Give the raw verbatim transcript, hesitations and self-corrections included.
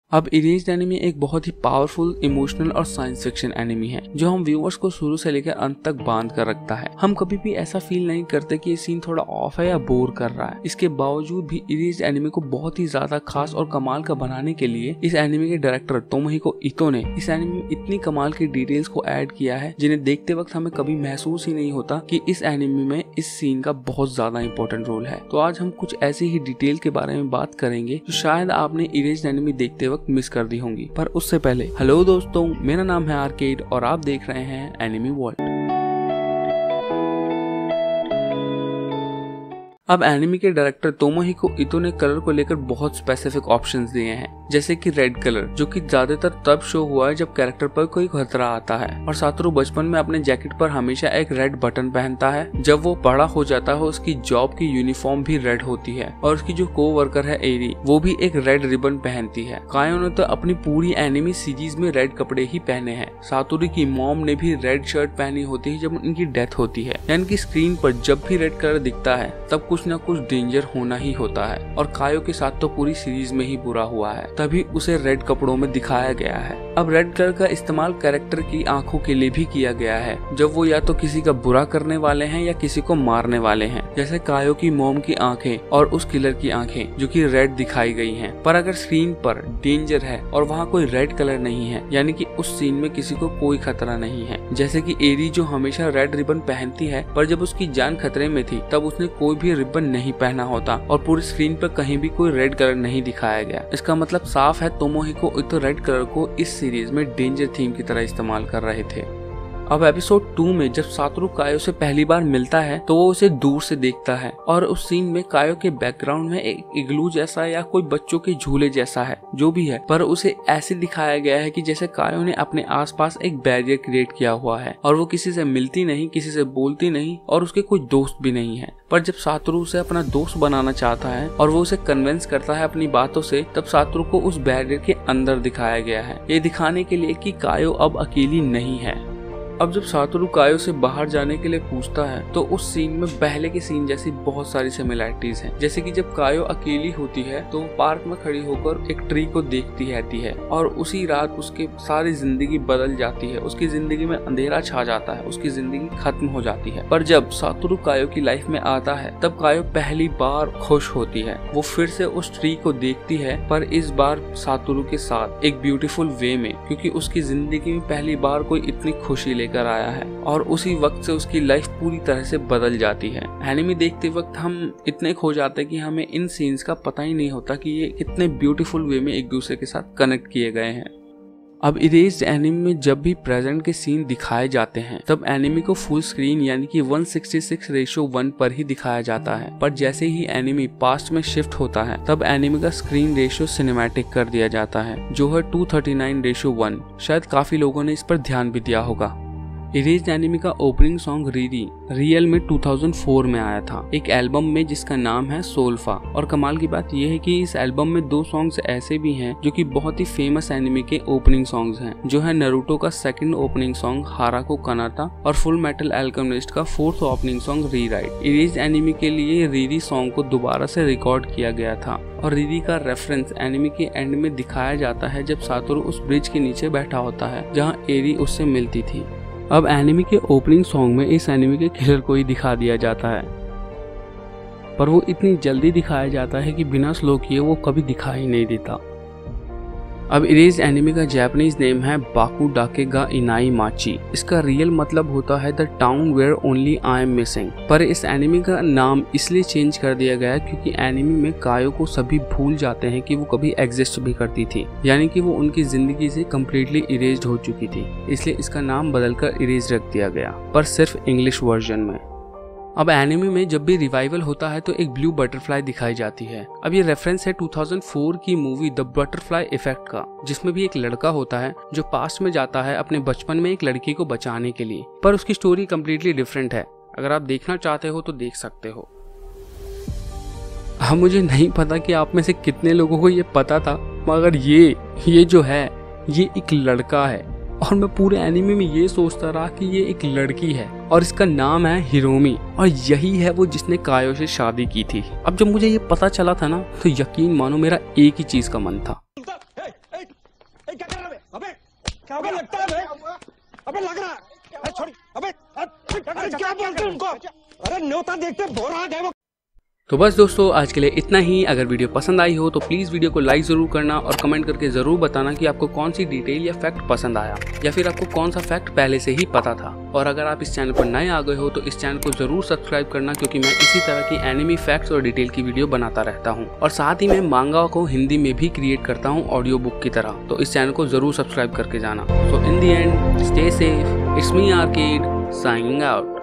अब erased anime एक बहुत ही पावरफुल, इमोशनल और साइंस फिक्शन एनिमी है जो हम व्यूअर्स को शुरू से लेकर अंत तक बांध कर रखता है। हम कभी भी ऐसा फील नहीं करते कि ये सीन थोड़ा ऑफ है या बोर कर रहा है। इसके बावजूद भी इरेज्ड एनिमी को बहुत ही ज्यादा खास और कमाल का बनाने के लिए इस एनिमी के डायरेक्टर तोमोहिको इतो ने इस एनिमी में इतनी कमाल की डिटेल्स को ऐड किया है जिन्हें देखते वक्त हमें कभी महसूस ही नहीं होता कि इस एनिमी में इस सीन का बहुत ज्यादा इंपॉर्टेंट रोल है। तो आज हम कुछ ऐसे ही डिटेल के बारे में बात करेंगे जो शायद आपने इरेज्ड एनिमी देखते वक्त मिस कर दी होंगी। पर उससे पहले हेलो दोस्तों, मेरा नाम है आर्केड और आप देख रहे हैं एनिमी वर्ल्ड। अब एनिमी के डायरेक्टर तोमोहिको इतो ने कलर को लेकर बहुत स्पेसिफिक ऑप्शंस दिए हैं, जैसे कि रेड कलर जो कि ज्यादातर तब शो हुआ है जब कैरेक्टर पर कोई खतरा आता है। और सातोरू बचपन में अपने जैकेट पर हमेशा एक रेड बटन पहनता है। जब वो बड़ा हो जाता है उसकी जॉब की यूनिफॉर्म भी रेड होती है और उसकी जो को वर्कर है एरी वो भी एक रेड रिबन पहनती है। कायो ने तो अपनी पूरी एनिमी सीरीज में रेड कपड़े ही पहने हैं। सातोरू की मॉम ने भी रेड शर्ट पहनी होती है जब उनकी डेथ होती है। यानी कि स्क्रीन पर जब भी रेड कलर दिखता है तब कुछ न कुछ डेंजर होना ही होता है। और कायो के साथ तो पूरी सीरीज में ही बुरा हुआ है, तभी उसे रेड कपड़ों में दिखाया गया है। अब रेड कलर का इस्तेमाल कैरेक्टर की आंखों के लिए भी किया गया है, जब वो या तो किसी का बुरा करने वाले हैं या किसी को मारने वाले हैं, जैसे कायो की मॉम की आंखें और उस किलर की आंखें जो कि रेड दिखाई गई हैं। पर अगर स्क्रीन पर डेंजर है और वहाँ कोई रेड कलर नहीं है, यानी कि उस सीन में किसी को कोई खतरा नहीं है, जैसे कि एरी जो हमेशा रेड रिबन पहनती है पर जब उसकी जान खतरे में थी तब उसने कोई भी रिबन नहीं पहना होता और पूरी स्क्रीन पर कहीं भी कोई रेड कलर नहीं दिखाया गया। इसका मतलब साफ है तोमोहिको इतो रेड कलर को इस सीरीज में डेंजर थीम की तरह इस्तेमाल कर रहे थे। अब एपिसोड टू में जब सातोरू कायो से पहली बार मिलता है तो वो उसे दूर से देखता है और उस सीन में कायो के बैकग्राउंड में एक इग्लू जैसा या कोई बच्चों के झूले जैसा है, जो भी है, पर उसे ऐसे दिखाया गया है कि जैसे कायो ने अपने आसपास एक बैरियर क्रिएट किया हुआ है और वो किसी से मिलती नहीं, किसी से बोलती नहीं और उसके कोई दोस्त भी नहीं है। पर जब सातोरू उसे अपना दोस्त बनाना चाहता है और वो उसे कन्विंस करता है अपनी बातों से, तब सातोरू को उस बैरियर के अंदर दिखाया गया है, ये दिखाने के लिए कि कायो अब अकेली नहीं है। अब जब सातोरू कायो से बाहर जाने के लिए पूछता है तो उस सीन में पहले के सीन जैसी बहुत सारी सिमिलैरिटीज हैं, जैसे कि जब कायो अकेली होती है तो पार्क में खड़ी होकर एक ट्री को देखती रहती है और उसी रात उसकी सारी जिंदगी बदल जाती है, उसकी जिंदगी में अंधेरा छा जाता है, उसकी जिंदगी खत्म हो जाती है। पर जब सातोरू कायो की लाइफ में आता है तब कायो पहली बार खुश होती है। वो फिर से उस ट्री को देखती है, पर इस बार सातोरू के साथ एक ब्यूटीफुल वे में, क्योंकि उसकी जिंदगी में पहली बार कोई इतनी खुशी कर आया है और उसी वक्त से उसकी लाइफ पूरी तरह से बदल जाती है। एनिमी देखते वक्त हम इतने खो जाते हैं कि हमें इन सीन्स का पता ही नहीं होता कि ये कितने ब्यूटीफुल वे में एक दूसरे के साथ कनेक्ट किए गए हैं। अब इरेज्ड एनिमी में जब भी प्रेजेंट के सीन दिखाए जाते हैं तब एनिमी को फुल स्क्रीन यानी कि one sixty six ratio one पर ही दिखाया जाता है। पर जैसे ही एनिमी पास्ट में शिफ्ट होता है तब एनिमी का स्क्रीन रेशियो सिनेमैटिक कर दिया जाता है, जो है two thirty nine ratio one. शायद काफी लोगों ने इस पर ध्यान भी दिया होगा। इरेज्ड एनिमी का ओपनिंग सॉन्ग रीरी रियल में टू थाउजेंड फोर में आया था, एक एल्बम में जिसका नाम है सोल्फा। और कमाल की बात यह है कि इस एल्बम में दो सॉन्ग्स ऐसे भी हैं जो कि बहुत ही फेमस एनिमी के ओपनिंग सॉन्ग्स हैं, जो है नारुतो का second opening song Haruka Kanata और फुल मेटल अल्केमिस्ट का fourth opening song rewrite. Erased anime के लिए रीरी सॉन्ग को दोबारा से रिकॉर्ड किया गया था और रीरी का रेफरेंस एनिमी के एंड में दिखाया जाता है जब सातोरू उस ब्रिज के नीचे बैठा होता है जहाँ एरी उससे मिलती थी। अब एनिमी के ओपनिंग सॉन्ग में इस एनिमी के किलर को ही दिखा दिया जाता है, पर वो इतनी जल्दी दिखाया जाता है कि बिना स्लो किए वो कभी दिखाई नहीं देता। अब इरेज्ड एनिमी का जापानीज नेम है Boku Dake ga Inai Machi. इसका रियल मतलब होता है the town where only I am missing. पर इस एनिमी का नाम इसलिए चेंज कर दिया गया क्योंकि एनिमी में कायो को सभी भूल जाते हैं कि वो कभी एग्जिस्ट भी करती थी, यानी कि वो उनकी जिंदगी से कम्प्लीटली इरेज्ड हो चुकी थी, इसलिए इसका नाम बदलकर इरेज्ड रख दिया गया, पर सिर्फ इंग्लिश वर्जन में। अब एनिमे में जब भी रिवाइवल होता है तो एक ब्लू बटरफ्लाई दिखाई जाती है। अब ये रेफरेंस है टू थाउजेंड फोर की मूवी द बटरफ्लाई इफेक्ट का, जिसमें भी एक लड़का होता है जो पास्ट में जाता है अपने बचपन में एक लड़की को बचाने के लिए, पर उसकी स्टोरी कम्प्लीटली डिफरेंट है। अगर आप देखना चाहते हो तो देख सकते हो। अब मुझे नहीं पता कि आप में से कितने लोगों को ये पता था, मगर ये ये जो है ये एक लड़का है और मैं पूरे एनिमे में ये सोचता रहा कि ये एक लड़की है और इसका नाम है हिरोमी और यही है वो जिसने कायो से शादी की थी। अब जब मुझे ये पता चला था ना तो यकीन मानो मेरा एक ही चीज का मन था, क्या लगता है? अबे लग रहा है। अरे छोड़, अबे अरे क्या बोलते हैं उनको? अरे न्योता देखते भोरा गए वो। तो बस दोस्तों आज के लिए इतना ही। अगर वीडियो पसंद आई हो तो प्लीज़ वीडियो को लाइक ज़रूर करना और कमेंट करके ज़रूर बताना कि आपको कौन सी डिटेल या फैक्ट पसंद आया या फिर आपको कौन सा फैक्ट पहले से ही पता था। और अगर आप इस चैनल पर नए आ गए हो तो इस चैनल को ज़रूर सब्सक्राइब करना, क्योंकि मैं इसी तरह की एनिमी फैक्ट्स और डिटेल की वीडियो बनाता रहता हूँ। और साथ ही मैं मांगा को हिंदी में भी क्रिएट करता हूँ ऑडियो बुक की तरह, तो इस चैनल को ज़रूर सब्सक्राइब करके जाना। So in the end stay safe, it's me Arcade signing out.